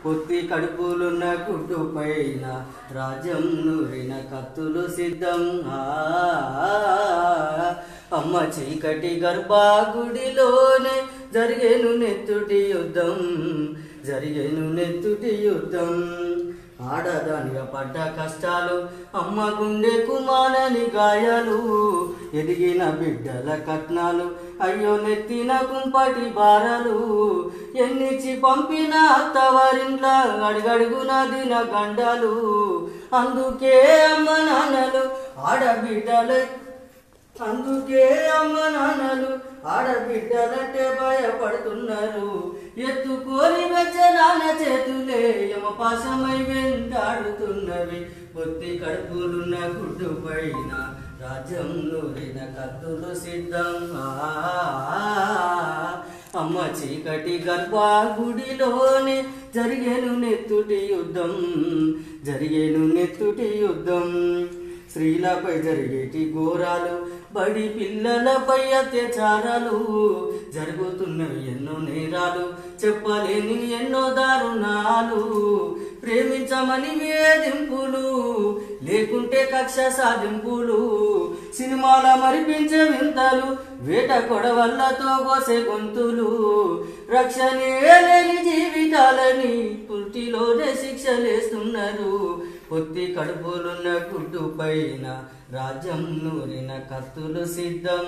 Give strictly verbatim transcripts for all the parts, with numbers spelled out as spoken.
పొత్తి కడుపులున్న గుడ్డు పైన రాజ్యం నూరిన కత్తులు సిద్ధం. అమ్మ చీకటి గర్భాగుడిలోనే జరిగేను నెత్తుటి యుద్ధం, జరిగేను నెత్తుటి యుద్ధం. ఆడదానిగా పడ్డ కష్టాలు, అమ్మ గుండెకు మానని గాయాలు, ఎదిగిన బిడ్డల కట్నాలు, అయ్యో నెత్తిన కుంపటి బారలు. ఎన్నిచ్చి పంపిన అత్తవారింట్ల అడుగడుగున దిన గండాలు. అందుకే అమ్మ నాన్నలు ఆడబిడ్డలే అందుకే అమ్మ నాన్నలు ఆడబిడ్డలంటే భయపడుతున్నారు. ఎత్తుకోని వెచ్చ నాన్న చేతులే యమపాశమై వెంటాడుతున్నవి. పొత్తి కడుపులున్న గుడ్డు పైన రాజ్యం నూరిన కత్తులు సిద్ధం. అమ్మ చీకటి గర్భాగుడిలోనే జరిగేను నెత్తుటి యుద్ధం, జరిగేను నెత్తుటి యుద్ధం. స్త్రీలపై జరిగేటి ఘోరాలు, బడి పిల్లలపై అత్యాచారాలు, జరుగుతున్నవి ఎన్నో నేరాలు, చెప్పలేని ఎన్నో దారుణాలు. ప్రేమించమని వేధింపులు, లేకుంటే కక్ష సాధింపులు, సినిమాల మరిపించే వింతలు, వేట కొడవళ్లతో కోసే గొంతులు. రక్షణే లేని జీవితాలని పుట్టిలోనే శిక్షలేస్తున్నారు. పొత్తి కడుపులున్న గుడ్డు పైన రాజ్యం నూరిన కత్తులు సిద్ధం.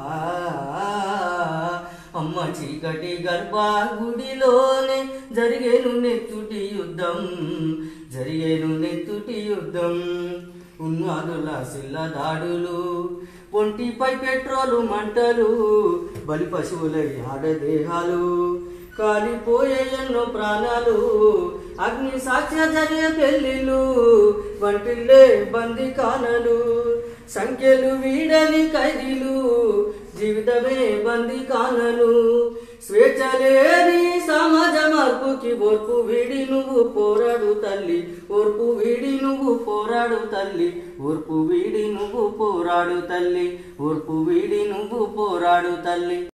అమ్మ చీకటి గర్భాగుడిలోనే జరిగేను నెత్తుటి యుద్ధం, జరిగేను నెత్తుటి యుద్ధం. ఉన్మాదుల శిల్ల దాడులు, ఒంటిపై పెట్రోలు మంటలు, బలి పశువులై ఆడదేహాలు, కాలిపోయే ఎన్నో ప్రాణాలు. అగ్ని సాక్ష్య జరిగే పెళ్లిలు, వంటిల్లే బంది కానలు, సంఖ్యలు వీడని ఖైదీలు, జీవితమే బంది కానలు. స్వేచ్ఛ లేని సమాజ మార్పుకి ఓర్పు వీడి నువ్వు పోరాడు తల్లి, ఓర్పు వీడి నువ్వు పోరాడు తల్లి, ఓర్పు వీడి నువ్వు పోరాడు తల్లి, ఓర్పు వీడి నువ్వు పోరాడు తల్లి.